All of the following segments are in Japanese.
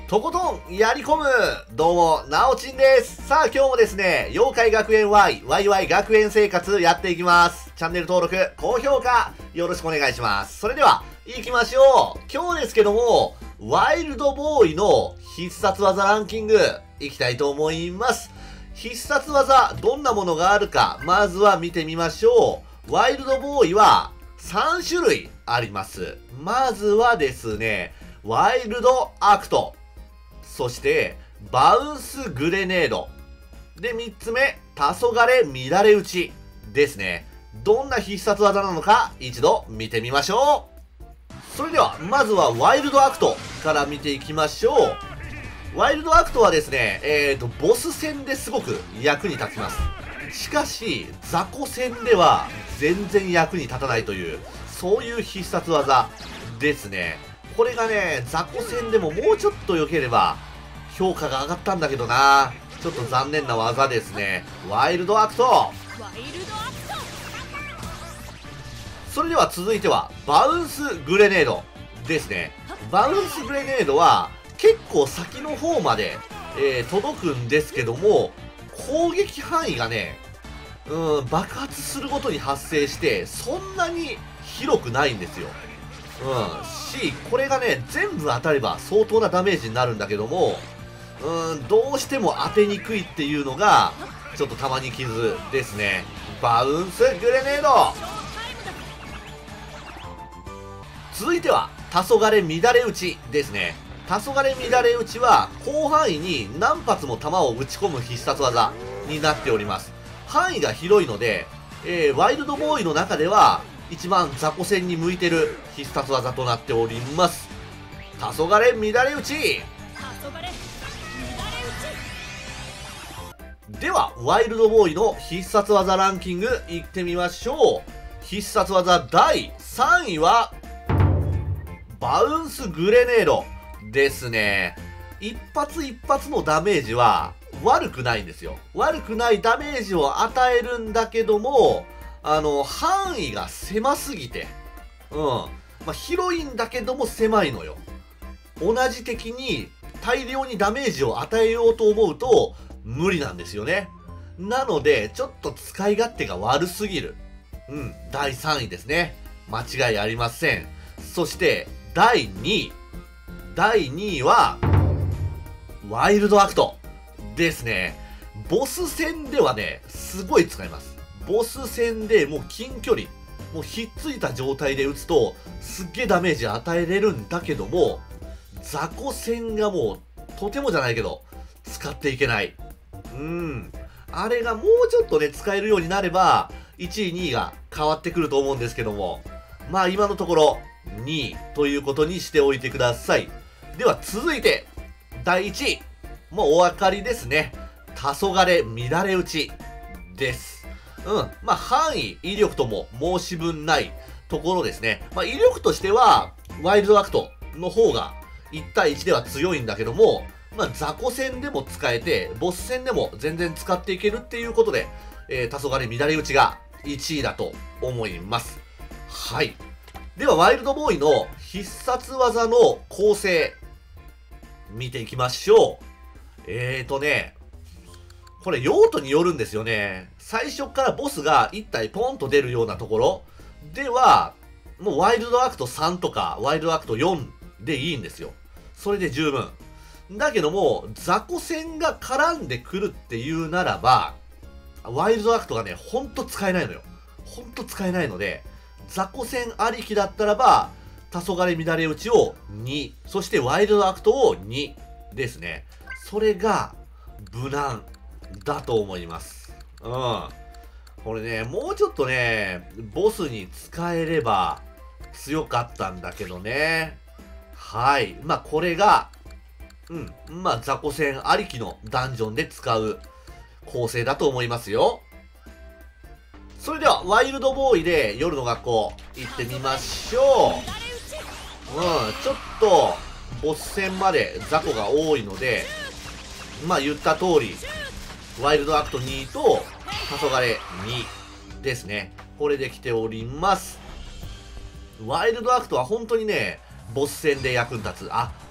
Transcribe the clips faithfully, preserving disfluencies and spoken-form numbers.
とことんやり込むどうも、なおちんです。さあ今日もですね、妖怪学園 Y、ワイワイ 学園生活やっていきます。チャンネル登録、高評価、よろしくお願いします。それでは、行きましょう。今日ですけども、ワイルドボーイの必殺技ランキング、いきたいと思います。必殺技、どんなものがあるか、まずは見てみましょう。ワイルドボーイはさん種類あります。まずはですね、ワイルドアクト。そして、バウンスグレネード。で、みっつめ、黄昏乱れ打ちですね。どんな必殺技なのか、一度見てみましょう。それでは、まずはワイルドアクトから見ていきましょう。ワイルドアクトはですね、えーと、ボス戦ですごく役に立ちます。しかし、雑魚戦では全然役に立たないという、そういう必殺技ですね。これがね、雑魚戦でももうちょっと良ければ、評価が上がったんだけどな。ちょっと残念な技ですね。ワイルドアクト。それでは続いては、バウンスグレネードですね。バウンスグレネードは、結構先の方まで、えー、届くんですけども、攻撃範囲がね、うん、爆発するごとに発生して、そんなに広くないんですよ。うん、し、これがね、全部当たれば相当なダメージになるんだけども、うん、どうしても当てにくいっていうのが、ちょっとたまに傷ですね。バウンスグレネード。続いては、黄昏乱れ打ちですね。黄昏乱れ打ちは、広範囲に何発も弾を撃ち込む必殺技になっております。範囲が広いので、えー、ワイルドボーイの中では、一番雑魚戦に向いてる必殺技となっております。黄昏乱れ打ち。では、ワイルドボーイの必殺技ランキングいってみましょう。必殺技だいさんいは、バウンスグレネードですね。一発一発のダメージは悪くないんですよ。悪くないダメージを与えるんだけども、あの、範囲が狭すぎて、うん。まあ、広いんだけども狭いのよ。同じ敵に大量にダメージを与えようと思うと、無理なんですよね。なので、ちょっと使い勝手が悪すぎる。うん、だいさんいですね。間違いありません。そして、だいにい。だいにいは、ワイルドアクトですね。ボス戦ではね、すごい使います。ボス戦でもう近距離、もうひっついた状態で撃つと、すっげえダメージ与えれるんだけども、雑魚戦がもう、とてもじゃないけど、使っていけない。うん。あれがもうちょっとね、使えるようになれば、いちい、にいが変わってくると思うんですけども、まあ今のところ、にいということにしておいてください。では続いて、だいいちい。もうお分かりですね。黄昏乱れ打ちです。うん。まあ範囲、威力とも申し分ないところですね。まあ威力としては、ワイルドアクトの方がいちたいいちでは強いんだけども、まあ、雑魚戦でも使えて、ボス戦でも全然使っていけるっていうことで、えー、黄昏乱れ打ちがいちいだと思います。はい。では、ワイルドボーイの必殺技の構成、見ていきましょう。えーとね、これ用途によるんですよね。最初からボスがいち体ポンと出るようなところでは、もうワイルドアクトさんとか、ワイルドアクトよんでいいんですよ。それで十分。だけども、雑魚戦が絡んでくるっていうならば、ワイルドアクトがね、ほんと使えないのよ。ほんと使えないので、雑魚戦ありきだったらば、黄昏乱れ打ちをに、そしてワイルドアクトをにですね。それが、無難だと思います。うん。これね、もうちょっとね、ボスに使えれば強かったんだけどね。はい。まあ、これが、うん。まあ、雑魚戦ありきのダンジョンで使う構成だと思いますよ。それでは、ワイルドボーイで夜の学校行ってみましょう。うん。ちょっと、ボス戦まで雑魚が多いので、まあ言った通り、ワイルドアクトにと黄昏にですね。これで来ております。ワイルドアクトは本当にね、ボス戦で役に立つ。あ、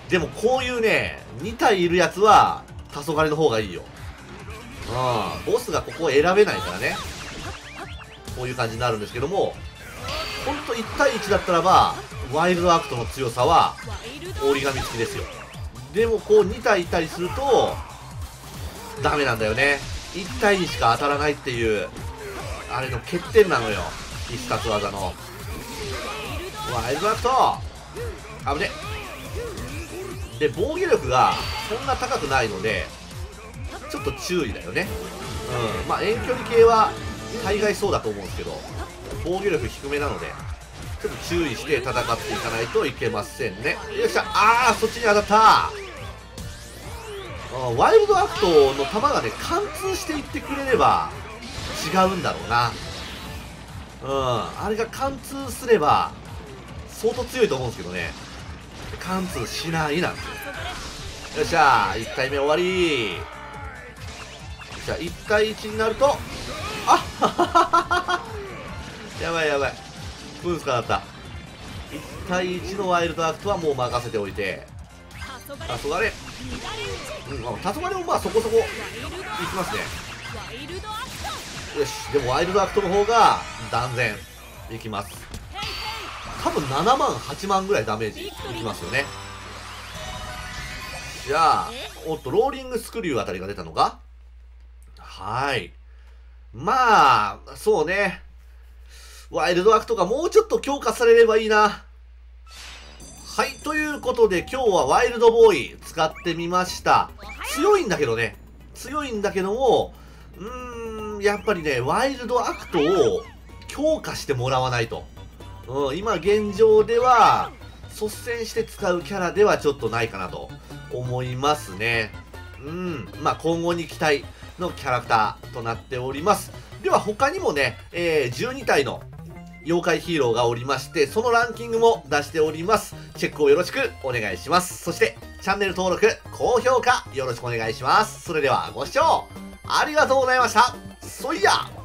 でもこういうね、に体いるやつは、黄昏の方がいいよ。うん。ボスがここを選べないからね。こういう感じになるんですけども、ほんといち対いちだったらば、ワイルドアクトの強さは、折り紙付きですよ。でもこうに体いたりすると、ダメなんだよね。いち体にしか当たらないっていう、あれの欠点なのよ。必殺技の。ワイルドアクト危ね。で、防御力がそんな高くないので、ちょっと注意だよね。うん。まあ、遠距離系は大概そうだと思うんですけど、防御力低めなので、ちょっと注意して戦っていかないといけませんね。よっしゃ。あー、そっちに当たった。ワイルドアクトの弾がね、貫通していってくれれば違うんだろうな。うん。あれが貫通すれば、相当強いと思うんですけどね。貫通しないなんですよ。よっしゃー、いち体目終わり。よっしゃ、いち対いちになると、あっはははやばいやばい。ブースかなった。いち対いちのワイルドアクトはもう任せておいて。黄昏。うん、黄昏もまあそこそこいきますね。よし、でもワイルドアクトの方が断然いきます。多分ななまんはちまんぐらいダメージいきますよね。じゃあ、おっとローリングスクリューあたりが出たのか。はい。まあそうね、ワイルドアクトがもうちょっと強化されればいいな。はい、ということで今日はワイルドボーイ使ってみました。強いんだけどね、強いんだけども、うーん、やっぱりね、ワイルドアクトを強化してもらわないと。うん、今現状では、率先して使うキャラではちょっとないかなと思いますね。うん、まあ今後に期待のキャラクターとなっております。では他にもね、えー、じゅうに体の妖怪ヒーローがおりまして、そのランキングも出しております。チェックをよろしくお願いします。そして、チャンネル登録、高評価よろしくお願いします。それではご視聴ありがとうございました。そいや